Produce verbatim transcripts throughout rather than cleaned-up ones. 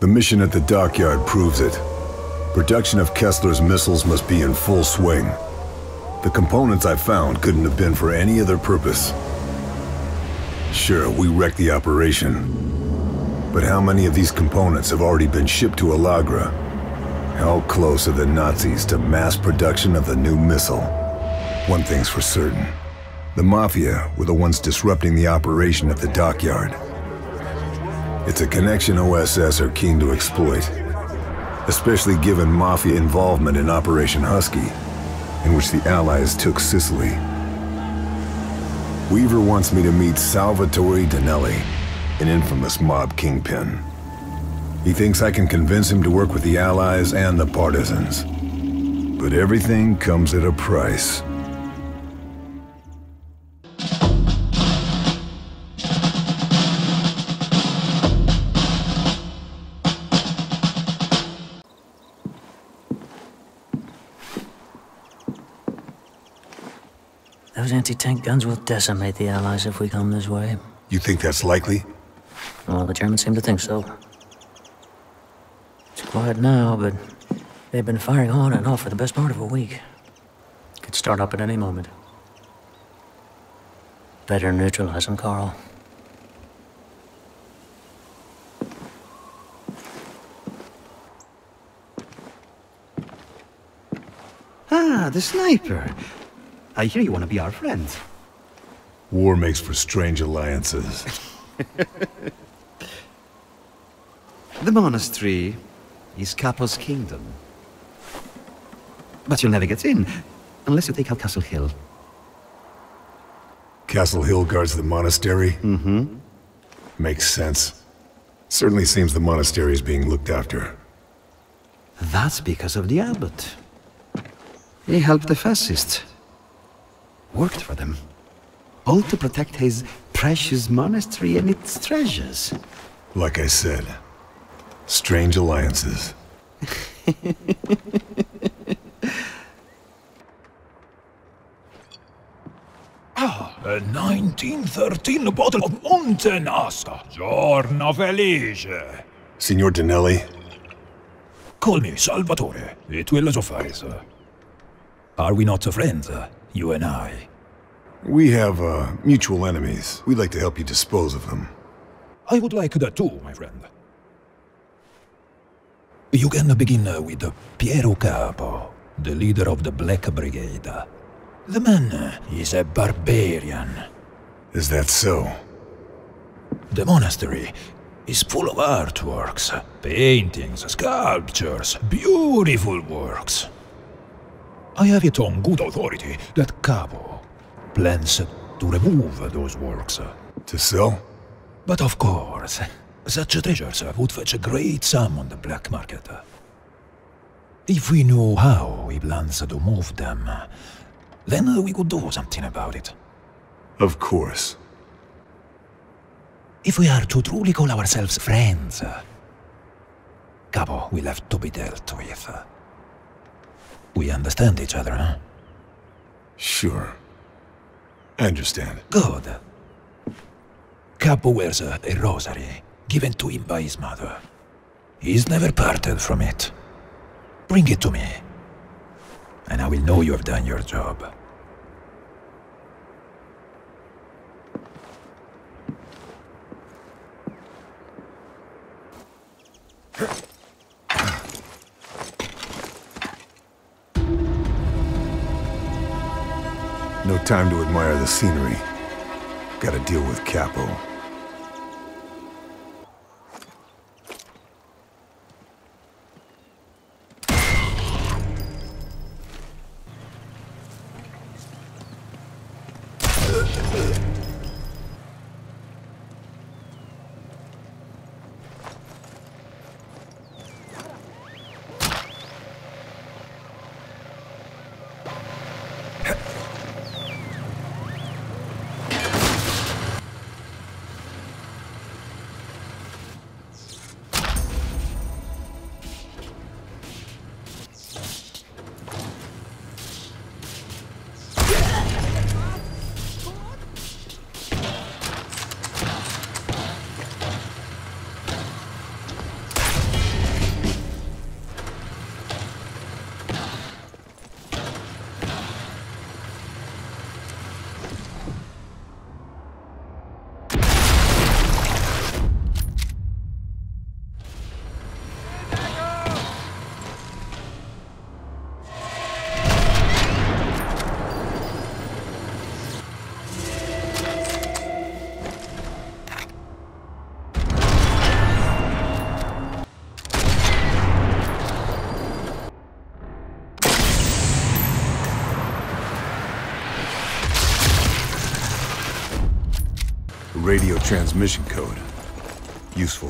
The mission at the dockyard proves it. Production of Kessler's missiles must be in full swing. The components I found couldn't have been for any other purpose. Sure, we wrecked the operation. But how many of these components have already been shipped to Alagra? How close are the Nazis to mass production of the new missile? One thing's for certain. The Mafia were the ones disrupting the operation at the dockyard. It's a connection O S S are keen to exploit, especially given Mafia involvement in Operation Husky, in which the Allies took Sicily. Weaver wants me to meet Salvatore Danelli, an infamous mob kingpin. He thinks I can convince him to work with the Allies and the partisans. But everything comes at a price. Those anti-tank guns will decimate the Allies if we come this way. You think that's likely? Well, the Germans seem to think so. It's quiet now, but they've been firing on and off for the best part of a week. Could start up at any moment. Better neutralize them, Carl. Ah, the sniper. I hear you want to be our friend. War makes for strange alliances. The monastery is Capo's kingdom. But you'll never get in, unless you take out Castle Hill. Castle Hill guards the monastery? Mm-hmm. Makes sense. Certainly seems the monastery is being looked after. That's because of the Abbot. He helped the fascists. Worked for them. All to protect his precious monastery and its treasures. Like I said, strange alliances. Ah, a nineteen thirteen bottle of Montenasca. Giorno felice. Signor Danelli? Call me Salvatore. It will suffice. Are we not friends, you and I? We have, uh, mutual enemies. We'd like to help you dispose of them. I would like that too, my friend. You can begin with Piero Capo, the leader of the Black Brigade. The man is a barbarian. Is that so? The monastery is full of artworks, paintings, sculptures, beautiful works. I have it on good authority that Capo plans to remove those works. To sell? But of course, such treasures would fetch a great sum on the black market. If we knew how he plans to move them, then we could do something about it. Of course. If we are to truly call ourselves friends, Capo will have to be dealt with. We understand each other, huh? Sure. I understand. Good. Capo wears a, a rosary, given to him by his mother. He's never parted from it. Bring it to me, and I will know you have done your job. No time to admire the scenery. Gotta deal with Capo. radio transmission code. Useful.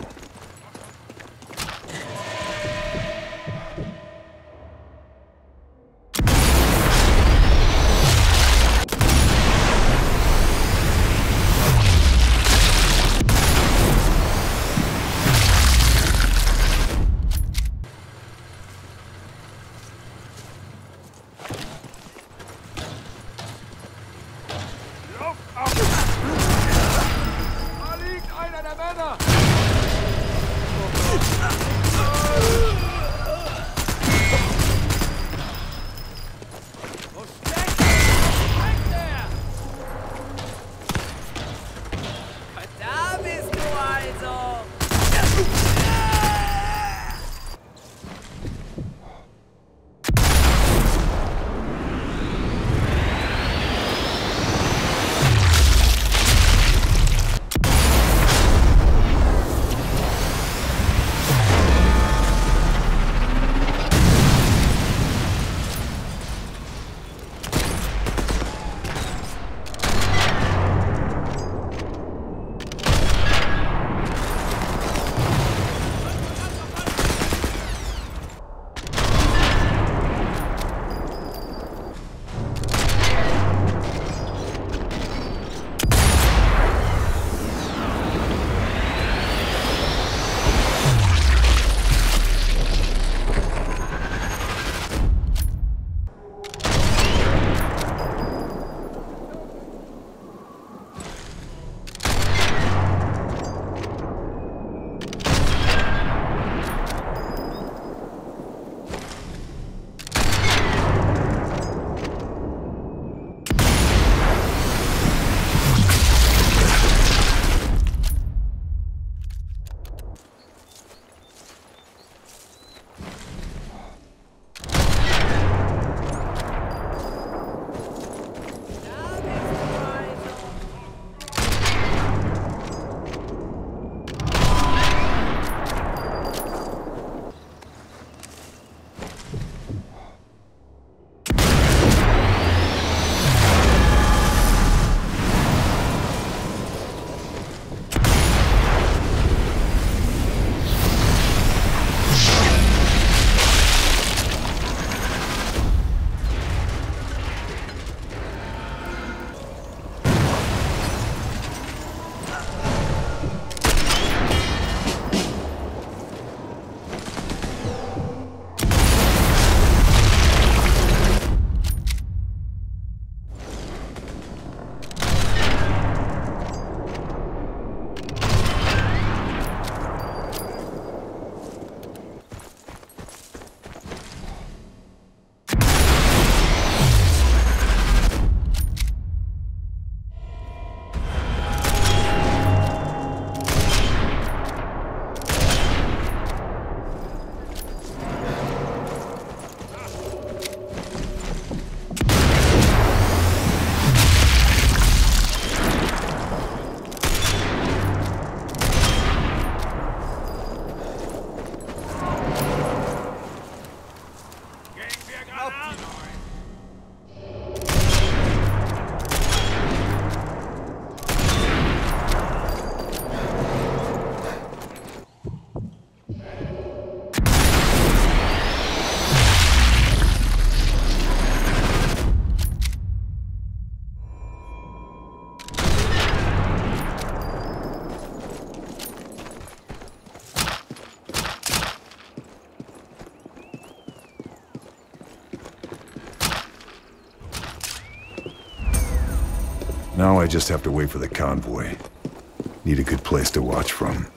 Now I just have to wait for the convoy. Need a good place to watch from.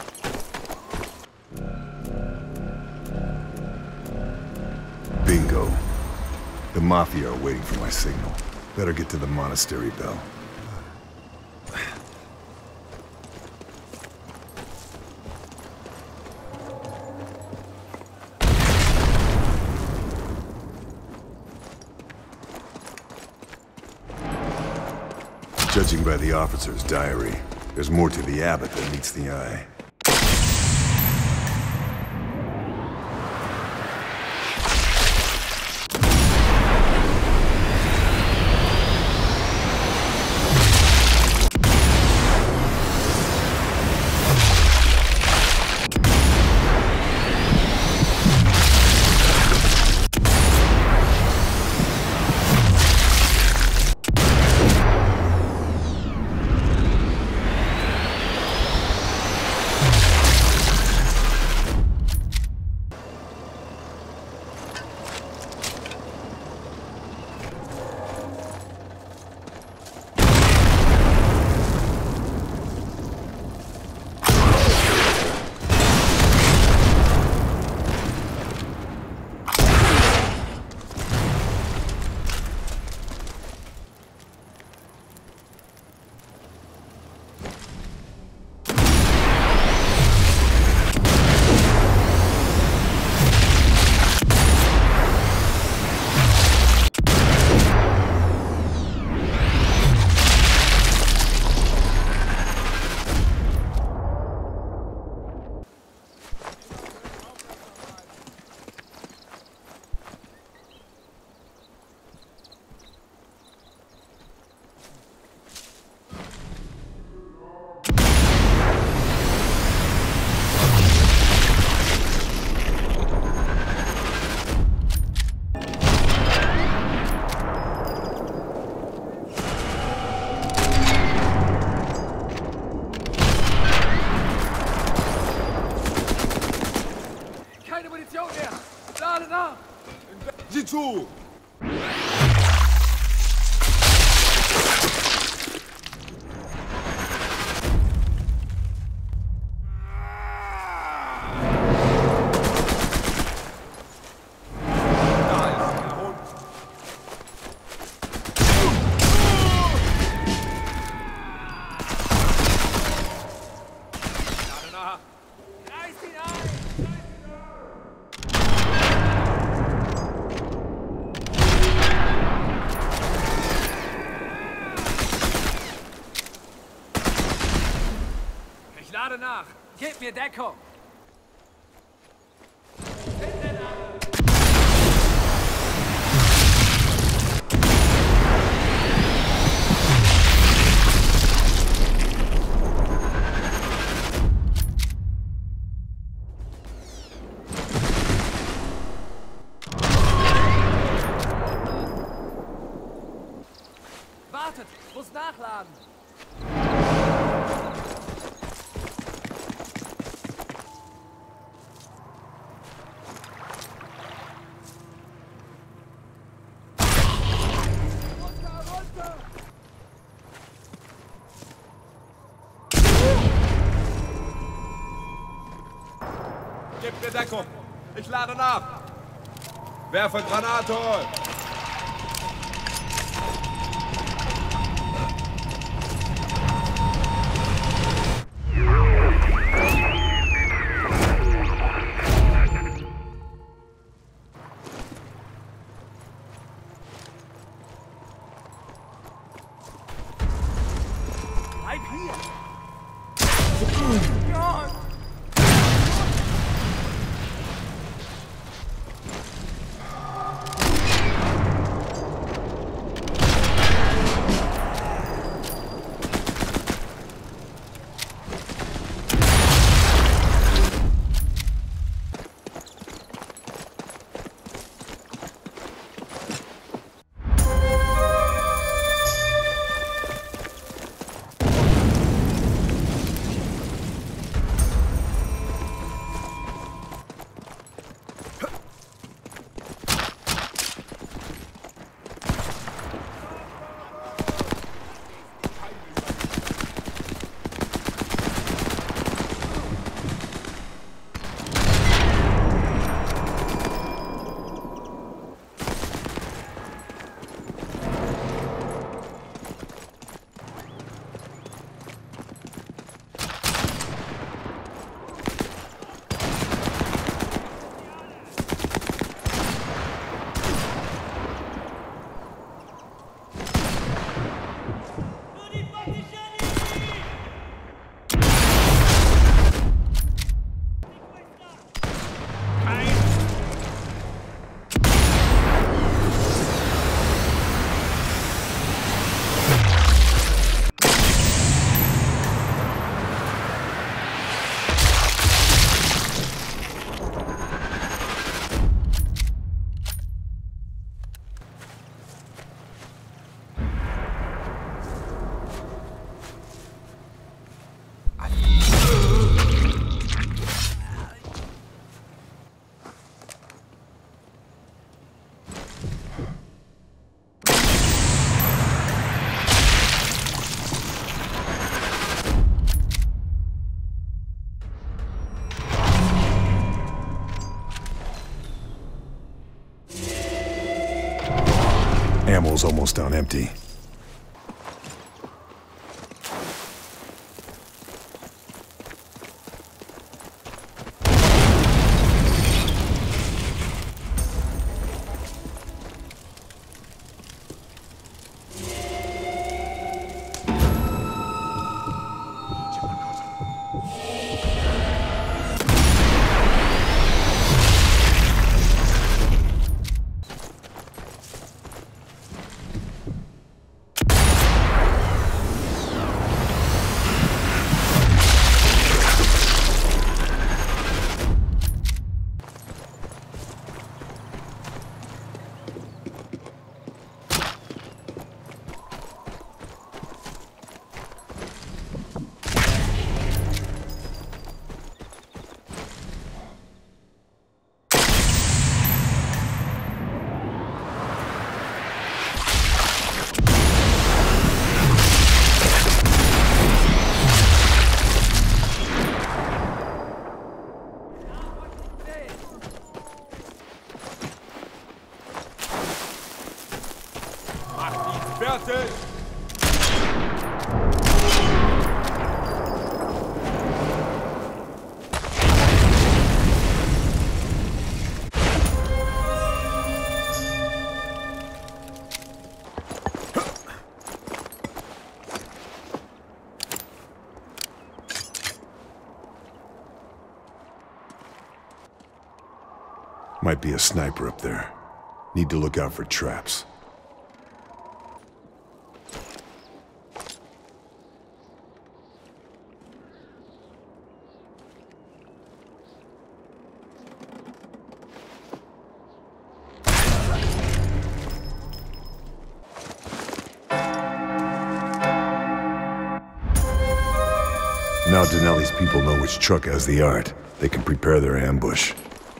Bingo. The Mafia are waiting for my signal. Better get to the monastery bell. Judging by the officer's diary, there's more to the Abbot than meets the eye. Munition her! Lade nach! Sieh zu! Ich lade nach! Gebt mir Deckung! Wartet! Muss nachladen! Gebt mir Deckung! Ich lade nach! Werfe Granate! Bleib hier! Ammo's almost down empty. Fertig! Might be a sniper up there. Need to look out for traps. Now Denelli's people know which truck has the art. They can prepare their ambush.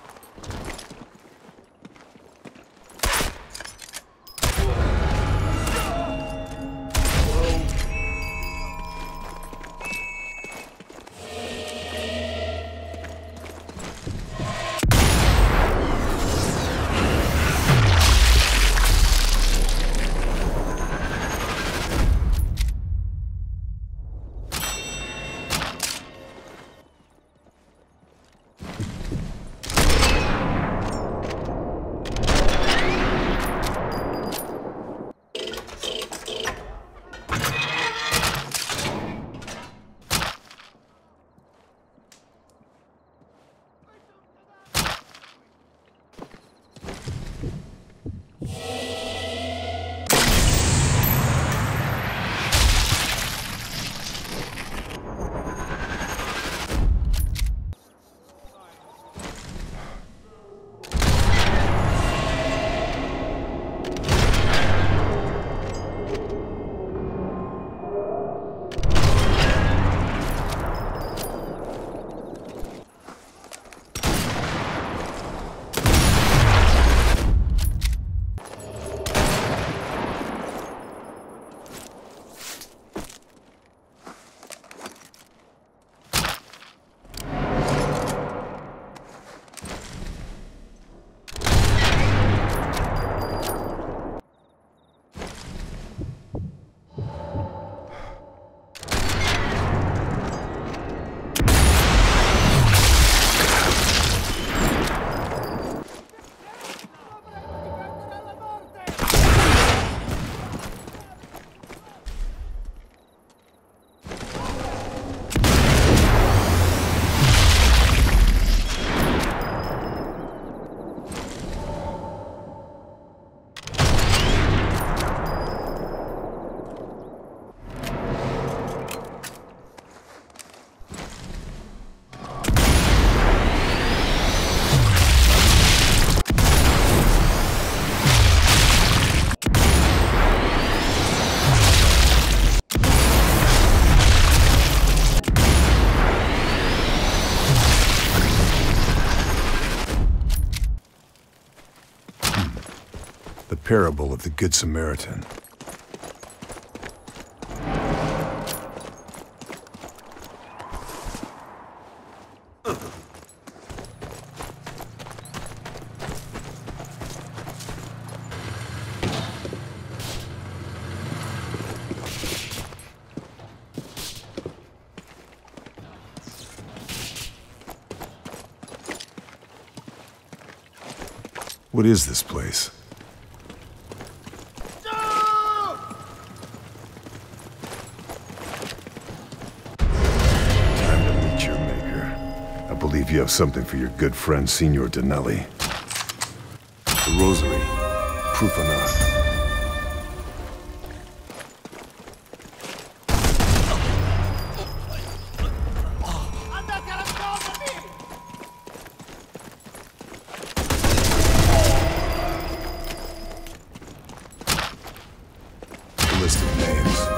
Parable of the Good Samaritan. What is this place? I believe you have something for your good friend, Signor Denelli. The rosary. Proof enough. A list of names.